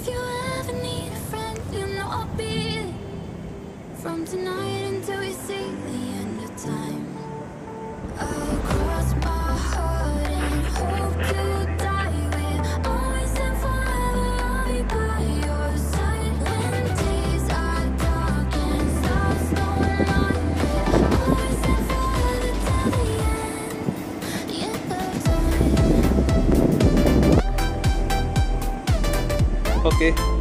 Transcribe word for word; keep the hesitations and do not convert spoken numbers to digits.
you ever need a friend, you know I'll be there. From tonight until we see the end of time. I'll cross my heart and hope to die with. Always and forever I'll be by your side. When days are dark and stars don't light me. Always and forever till the end, the end of time. Okay.